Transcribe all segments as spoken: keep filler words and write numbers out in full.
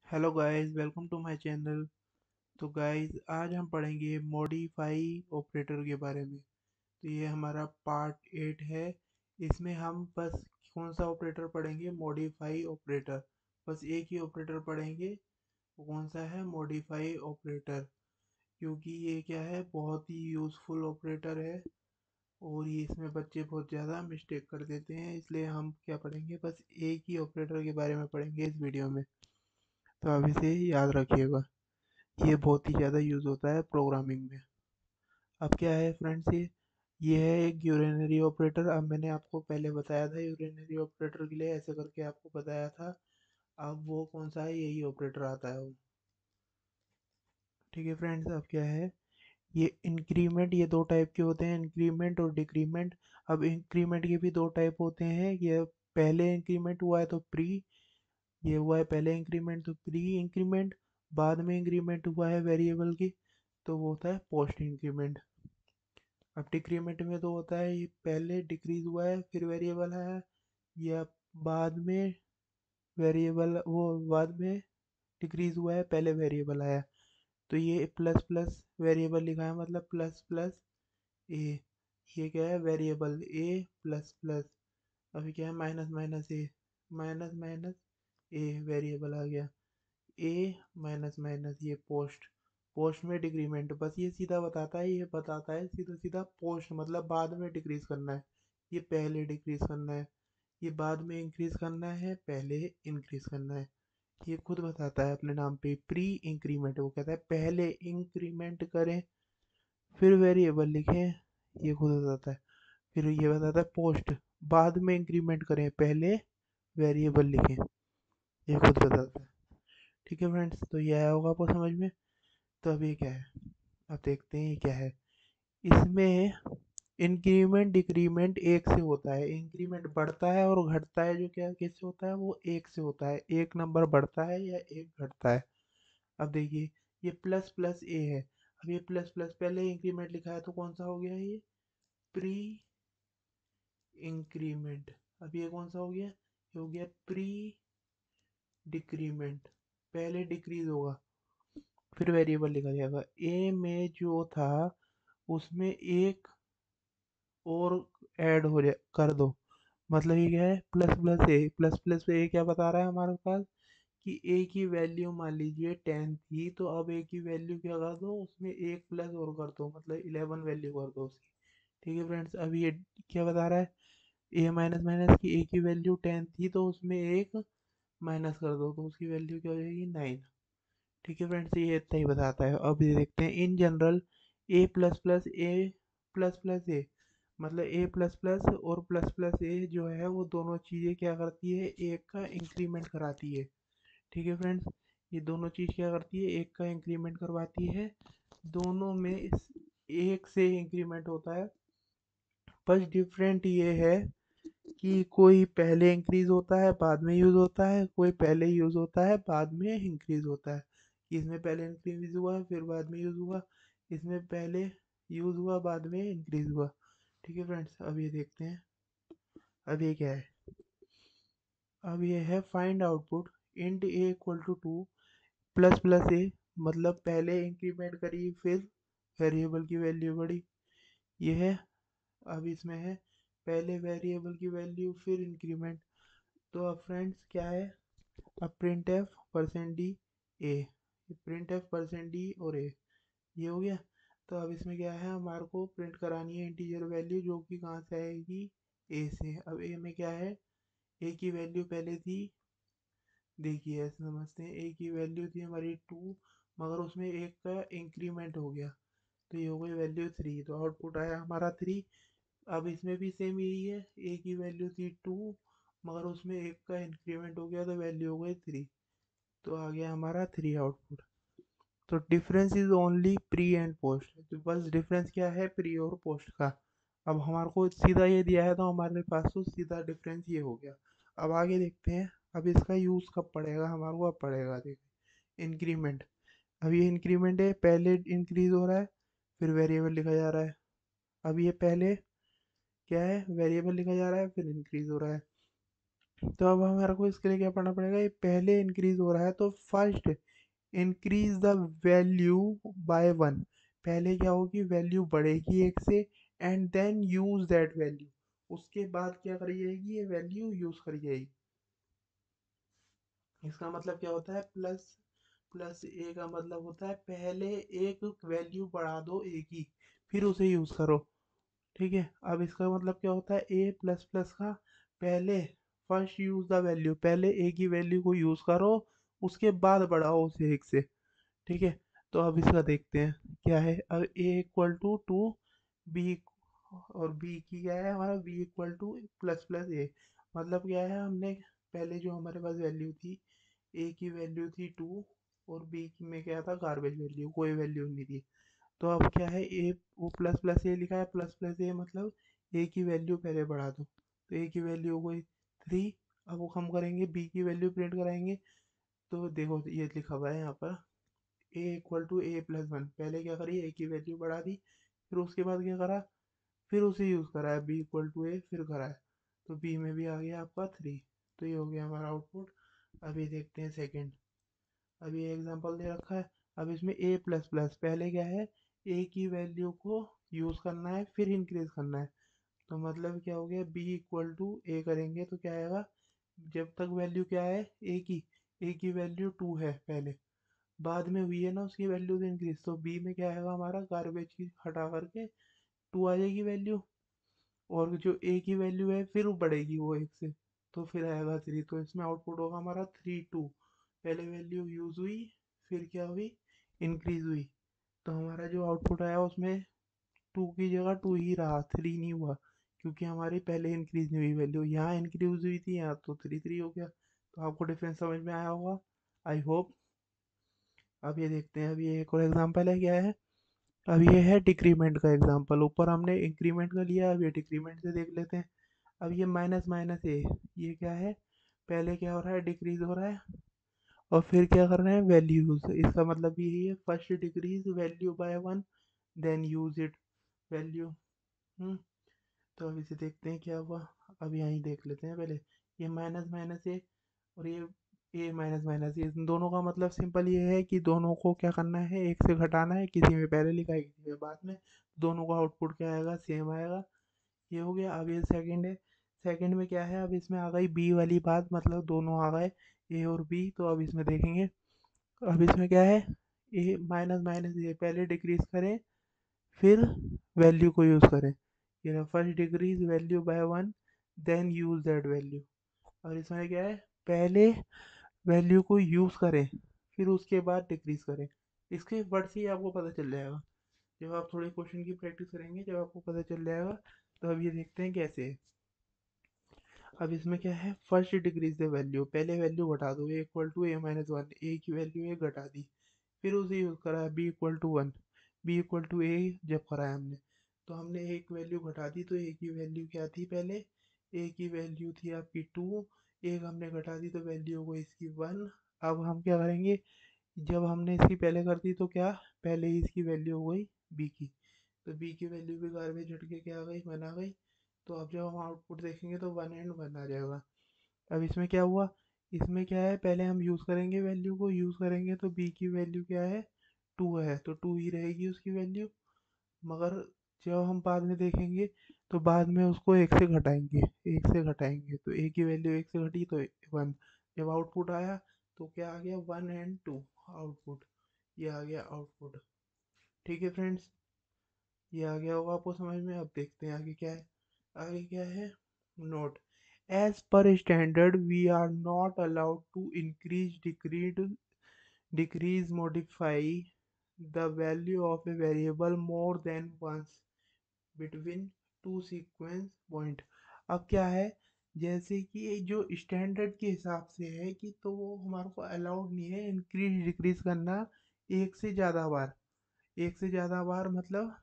Hello guys, welcome to my channel. तो guys, आज हम पढ़ेंगे मॉडिफाई ऑपरेटर के बारे में। तो ये हमारा पार्ट एट है। इसमें हम बस कौन सा ऑपरेटर पढ़ेंगे? Modify operator. बस एक ही ऑपरेटर पढ़ेंगे। वो कौन सा है? Modify operator. क्योंकि ये क्या है, बहुत ही यूज़फुल ऑपरेटर है और ये इसमें बच्चे बहुत ज़्यादा मिस्टेक कर देते हैं। इसलिए हम क्या पढ़ेंगे, बस एक ही ऑपरेटर के बारे में पढ़ेंगे इस वीडियो में। तो आप इसे याद रखिएगा, ये बहुत ही ज़्यादा यूज़ होता है प्रोग्रामिंग में। अब क्या है फ्रेंड्स, ये ये है एक यूरिनरी ऑपरेटर। अब मैंने आपको पहले बताया था यूरिनरी ऑपरेटर के लिए ऐसे करके आपको बताया था। अब वो कौन सा है? यही ऑपरेटर आता है वो। ठीक है फ्रेंड्स, अब क्या है, ये इंक्रीमेंट, ये दो टाइप के होते हैं, इंक्रीमेंट और डिक्रीमेंट। अब इंक्रीमेंट के भी दो टाइप होते हैं। ये पहले इंक्रीमेंट हुआ है तो प्री, ये हुआ है पहले इंक्रीमेंट तो प्री इंक्रीमेंट। बाद में इंक्रीमेंट हुआ है वेरिएबल की तो वो होता है पोस्ट इंक्रीमेंट। अब डिक्रीमेंट में तो होता है ये पहले डिक्रीज हुआ है फिर वेरिएबल है, या बाद में वेरिएबल वो बाद में डिक्रीज हुआ है पहले वेरिएबल आया। तो ये प्लस प्लस वेरिएबल लिखा है, मतलब प्लस प्लस ए। ये क्या है? Variable A plus plus. अभी क्या है? Minus minus A, minus minus A variable आ गया। ए माइनस माइनस ये पोस्ट। पोस्ट में डिक्रीमेंट, बस ये सीधा बताता है, ये बताता है सीधा सीधा पोस्ट मतलब बाद में डिक्रीज करना है, ये पहले डिक्रीज करना है। ये बाद में इंक्रीज करना है, पहले इंक्रीज करना है। ये खुद बताता है अपने नाम पे, प्री इंक्रीमेंट। वो कहता है पहले इंक्रीमेंट करें फिर वेरिएबल लिखें, ये खुद बताता है। फिर ये बताता है पोस्ट, बाद में इंक्रीमेंट करें पहले वेरिएबल लिखें, ये खुद बताता है। ठीक है फ्रेंड्स, तो ये आया होगा आपको समझ में। तो अब ये क्या है, अब देखते हैं ये क्या है। इसमें इंक्रीमेंट डिक्रीमेंट एक से होता है। इंक्रीमेंट बढ़ता है और घटता है, जो क्या किससे होता है? वो एक से होता है। एक नंबर बढ़ता है या एक घटता है। अब देखिए, ये प्लस प्लस ए है। अब ये प्लस प्लस पहले इंक्रीमेंट लिखा है तो कौन सा हो गया? ये प्री इंक्रीमेंट। अब ये कौन सा हो गया? ये हो गया प्री डिक्रीमेंट। पहले डिक्रीज होगा फिर वेरिएबल लिखा जाएगा। ए में जो था उसमें एक और ऐड हो जाए कर दो, मतलब ये क्या है? Plus plus A. Plus plus A क्या बता रहा है हमारे पास कि ए की वैल्यू मान लीजिए टेन थी, तो अब ए की वैल्यू क्या कर दो, उसमें एक प्लस और कर दो, मतलब इलेवन वैल्यू कर दो उसकी। ठीक है फ्रेंड्स, अब ये क्या बता रहा है? ए माइनस माइनस की ए की वैल्यू टेन थी तो उसमें एक माइनस कर दो तो उसकी वैल्यू क्या हो जाएगी? नाइन। ठीक है फ्रेंड्स, ये इतना ही बताता है। अब ये देखते हैं in general, A plus plus A plus plus A, मतलब ए प्लस प्लस और प्लस प्लस ए जो है वो दोनों चीज़ें क्या करती है? एक का इंक्रीमेंट कराती है। ठीक है फ्रेंड्स, ये दोनों चीज़ क्या करती है? एक का इंक्रीमेंट करवाती है। दोनों में इस एक से इंक्रीमेंट होता है। बस डिफरेंट ये है कि कोई पहले इंक्रीज होता है बाद में यूज़ होता है, कोई पहले यूज़ होता है बाद में इंक्रीज होता है। इसमें पहले इंक्रीज हुआ फिर बाद में यूज़ हुआ, इसमें पहले यूज़ हुआ बाद में इंक्रीज हुआ। ठीक है फ्रेंड्स, अब ये देखते हैं। अब ये क्या है? अब ये है find output int A equal to two plus plus A, मतलब पहले इंक्रीमेंट करी फिर वेरिएबल की वैल्यू बढ़ी, ये है। अब इसमें है पहले वेरिएबल की वैल्यू फिर इंक्रीमेंट। तो अब फ्रेंड्स क्या है, अब print F percent D A, print F percent D और ए, ये हो गया। तो अब इसमें क्या है, हमारे को प्रिंट करानी है इंटीजर वैल्यू जो कि कहाँ से आएगी? ए से। अब ए में क्या है? ए की वैल्यू पहले थी, देखिए ऐसे समझते हैं, ए की वैल्यू थी हमारी टू, मगर उसमें एक का इंक्रीमेंट हो गया तो ये हो गई वैल्यू थ्री, तो आउटपुट आया हमारा थ्री। अब इसमें भी सेम यही है, ए की वैल्यू थी टू मगर उसमें एक का इंक्रीमेंट हो गया तो वैल्यू हो गई थ्री, तो आ गया हमारा थ्री आउटपुट। तो difference is only pre and post, तो बस डिफरेंस क्या है? प्री और पोस्ट का। अब हमारे को सीधा ये दिया है तो हमारे पास तो सीधा डिफरेंस ये हो गया। अब आगे देखते हैं, अब इसका यूज़ कब पड़ेगा हमारे को? अब पड़ेगा, देखिए इंक्रीमेंट। अब ये इंक्रीमेंट है, पहले इंक्रीज हो रहा है फिर वेरिएबल लिखा जा रहा है। अब ये पहले क्या है? वेरिएबल लिखा जा रहा है फिर इंक्रीज हो रहा है। तो अब हमारे को इसके लिए क्या पढ़ना पड़ेगा, ये पहले इंक्रीज हो रहा है तो first increase the value by one. पहले क्या होगी, वैल्यू बढ़ेगी एक से, and then use that value. उसके बाद क्या करी जाएगी, ये वैल्यू यूज करी जाएगी। इसका मतलब क्या होता है, प्लस प्लस ए का मतलब होता है पहले एक वैल्यू बढ़ा दो ए की, फिर उसे यूज करो। ठीक है, अब इसका मतलब क्या होता है, ए प्लस प्लस का पहले फर्स्ट यूज द वैल्यू, पहले ए की वैल्यू को यूज करो, उसके बाद बढ़ाओ उसे एक से। ठीक है, तो अब इसका देखते हैं क्या है। अब A equal to two B, और बी की क्या है हमारा, B equal to plus plus A. मतलब क्या है, हमने पहले जो हमारे पास वैल्यू थी, ए की वैल्यू थी टू, और बी में क्या था, गार्बेज वैल्यू, कोई वैल्यू नहीं थी। तो अब क्या है, ए वो प्लस प्लस ए लिखा है, प्लस प्लस ए मतलब ए की वैल्यू पहले बढ़ा दो, तो ए की वैल्यू हो गई थ्री। अब वो हम करेंगे बी की वैल्यू प्रिंट कराएंगे, तो देखो ये लिखा हुआ है यहाँ पर, A equal to A plus one. पहले क्या करी, ए की वैल्यू बढ़ा दी, फिर उसके बाद क्या करा, फिर उसे यूज़ करा है, बी इक्वल टू ए फिर करा है, तो बी में भी आ गया आपका थ्री। तो ये हो गया हमारा आउटपुट। अभी देखते हैं सेकंड। अब ये एग्जांपल दे रखा है। अब इसमें ए प्लस प्लस, पहले क्या है, ए की वैल्यू को यूज़ करना है फिर इंक्रीज करना है। तो मतलब क्या हो गया, बी इक्वल टू ए करेंगे तो क्या आएगा, जब तक वैल्यू क्या है ए की, ए की वैल्यू टू है पहले, बाद में हुई है ना उसकी वैल्यू इंक्रीज, तो बी में क्या आएगा हमारा, गार्बेज की हटा करके टू आ जाएगी वैल्यू, और जो ए की वैल्यू है फिर वो बढ़ेगी वो एक से, तो फिर आएगा थ्री। तो इसमें आउटपुट होगा हमारा थ्री टू। पहले वैल्यू यूज हुई, फिर क्या हुई, इंक्रीज हुई, तो हमारा जो आउटपुट आया उसमें टू की जगह टू ही रहा, थ्री नहीं हुआ, क्योंकि हमारी पहले इंक्रीज नहीं हुई वैल्यू, यहाँ इंक्रीज हुई थी, यहाँ तो थ्री थ्री हो गया। तो आपको डिफरेंस समझ में आया होगा, आई होप। अब ये देखते हैं, अभी एक और एग्जांपल है, क्या है, अब ये है डिक्रीमेंट का एग्जांपल। ऊपर हमने इंक्रीमेंट का लिया, अब ये डिक्रीमेंट से देख लेते हैं। अब ये माइनस माइनस ए, ये क्या है, पहले क्या हो रहा है, डिक्रीज हो रहा है, और फिर क्या कर रहे हैं, वैल्यूज। इसका मतलब यही है, first decrease value by one, then use it value. हम्म तो अब इसे देखते हैं क्या हुआ। अब यहीं देख लेते हैं पहले, ये माइनस माइनस ए, और ये ए माइनस माइनस ए, इन दोनों का मतलब सिंपल ये है कि दोनों को क्या करना है, एक से घटाना है, किसी में पहले लिखा है किसी में बाद में, दोनों का आउटपुट क्या आएगा, सेम आएगा। ये हो गया। अब ये सेकंड है, सेकंड में क्या है, अब इसमें आ गई बी वाली बात, मतलब दोनों आ गए ए और बी। तो अब इसमें देखेंगे, अब इसमें क्या है, ए माइनस माइनस ए, पहले डिक्रीज करें फिर वैल्यू को यूज़ करें। ये ना, first decrease value by one, then use that value. और इसमें क्या है, पहले वैल्यू को यूज़ करें फिर उसके बाद डिक्रीज करें। इसके वर्ड से ही आपको पता चल जाएगा, जब आप थोड़ी क्वेश्चन की प्रैक्टिस करेंगे जब आपको पता चल जाएगा। तो अब ये देखते हैं कैसे है। अब इसमें क्या है, फर्स्ट डिक्रीज द वैल्यू, पहले वैल्यू घटा दो, a equal to a minus one, a की वैल्यू ए घटा दी, फिर उसे यूज़ करा है b equal to one, b equal to a जब करा है हमने, तो हमने एक वैल्यू घटा दी, तो ए की वैल्यू क्या थी पहले, ए की वैल्यू थी आपकी टू, एक हमने घटा दी तो वैल्यू हो गई इसकी वन। अब हम क्या करेंगे, जब हमने इसकी पहले कर दी तो क्या, पहले ही इसकी वैल्यू हो गई बी की, तो बी की वैल्यू भी गार्बेज हट के क्या आ गई, वन आ गई। तो अब जब हम आउटपुट देखेंगे तो वन एंड वन आ जाएगा। अब इसमें क्या हुआ, इसमें क्या है, पहले हम यूज़ करेंगे, वैल्यू को यूज़ करेंगे तो बी की वैल्यू क्या है, टू है, तो टू ही रहेगी उसकी वैल्यू। मगर जब हम बाद में देखेंगे तो बाद में उसको एक से घटाएंगे, एक से घटाएंगे तो ए की वैल्यू एक से घटी तो वन। जब आउटपुट आया तो क्या आ गया, वन एंड टू आउटपुट, ये आ गया आउटपुट। ठीक है फ्रेंड्स, ये आ गया होगा आपको समझ में। अब देखते हैं आगे क्या है। आगे क्या है, note, as per standard we are not allowed to increase decrease decrease modify the value of a variable more than once between two sequence point. अब क्या है, जैसे कि जो स्टैंडर्ड के हिसाब से है कि, तो वो हमारे को अलाउड नहीं है इंक्रीज डिक्रीज करना एक से ज़्यादा बार। एक से ज़्यादा बार मतलब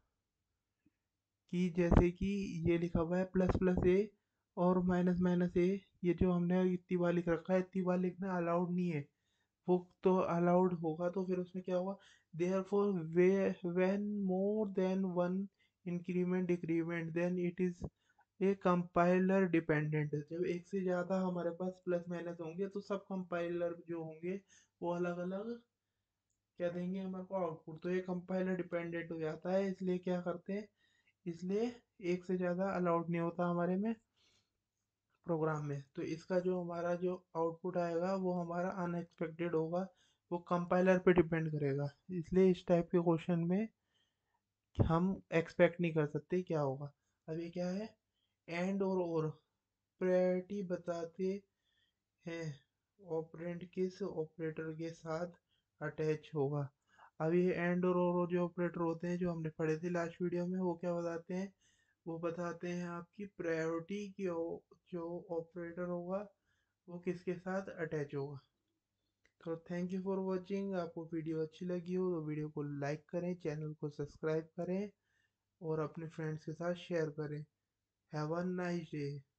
कि जैसे कि ये लिखा हुआ है प्लस प्लस ए और माइनस माइनस ए, ये जो हमने इतनी बार लिख रखा है, इतनी बार लिखना अलाउड नहीं है। वो तो अलाउड होगा तो फिर उसमें क्या होगा, therefore way when more than one increment decrement then it is ये कंपाइलर डिपेंडेंट है। जब एक से ज़्यादा हमारे पास प्लस माइनस होंगे तो सब कंपाइलर जो होंगे वो अलग अलग क्या देंगे हमारे को आउटपुट। तो ये कंपाइलर डिपेंडेंट हो जाता है, इसलिए क्या करते हैं, इसलिए एक से ज़्यादा अलाउड नहीं होता हमारे में प्रोग्राम में। तो इसका जो हमारा जो आउटपुट आएगा वो हमारा अनएक्सपेक्टेड होगा, वो कंपाइलर पे डिपेंड करेगा। इसलिए इस टाइप के क्वेश्चन में हम एक्सपेक्ट नहीं कर सकते क्या होगा। अब ये क्या है, एंड और और प्रायोरिटी बताते हैं ऑपरेंड किस ऑपरेटर के साथ अटैच होगा। अब ये एंड और और जो ऑपरेटर होते हैं जो हमने पढ़े थे लास्ट वीडियो में, वो क्या बताते हैं, वो बताते हैं आपकी प्रायोरिटी की जो ऑपरेटर होगा वो किसके साथ अटैच होगा। तो थैंक यू फॉर वॉचिंग। आपको वीडियो अच्छी लगी हो तो वीडियो को लाइक करें, चैनल को सब्सक्राइब करें और अपने फ्रेंड्स के साथ शेयर करें। Have a nice day.